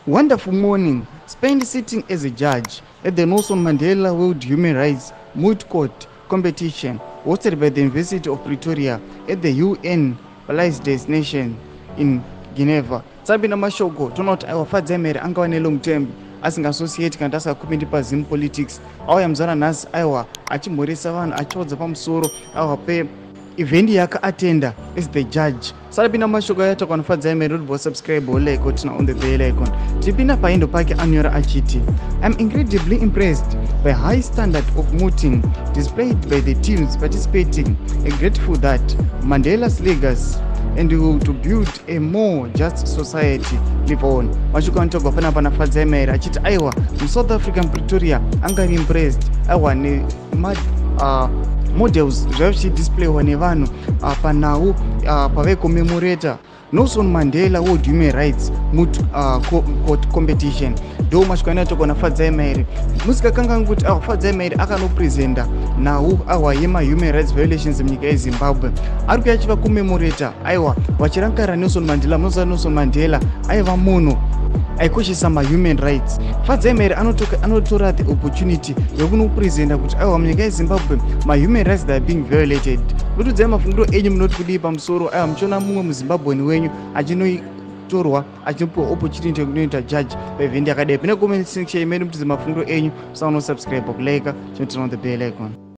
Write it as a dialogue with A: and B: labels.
A: Wonderful morning. Spent sitting as a judge at the Nelson Mandela World Human Rights Moot Court competition hosted by the University of Pretoria at the UN Palace destination in Geneva. Sabina mashoko tonoti aiwafadza Mahere anga ane long term asingaasociate kana asingakupindi pazim politics auya muzana nhasi aiwa achimhoresa vanhu achiodza pamusoro aiwa event yakaatenda as the judge. Sarapinda mashoko ayataka anofadza Mahere kuti subscribe like tina on the bell icon. Tipinda paindo pake anyora achiti, I'm incredibly impressed by high standard of mooting displayed by the teams participating and grateful that Mandela's legacy and to build a more just society live on. Mashoko anotogwa panapa nafadza Mahere achiti aiwa muSouth African Pretoria angari impressed aiwa ne models zvavichidisplayiwa nevanhu panhau pavaicommemorator Nelson Mandela World Human Rights Moot Court competition. Ndo mashoko anotogwa nafadza Mahere musikakanganwi kuti fadza Mahere akanopresenta nhau awa yema-human rights violations munyika yeZimbabwe ari kuya achiva kummemorata aiwa vachirangarira Nelson Mandela. Munoziva Nelson Mandela aiva munhu aikoshesa ma-human rights. Fadza Mahere anotora the opportunity yokunopresenta kuti aiwa munyika yeZimbabwe ma-human rights that are being violated. Mutudzai mafungiro enyu munoti kudii pamusoro aiwa muchiona mumwe muZimbabweni wenyu achinotorwa achinopiwa opportunity yekunoita judge paevent yakadai. Pine comment section imedu mutidze mafungiro enyu, usaona subscribe, kulike, chinotina on the bell icon.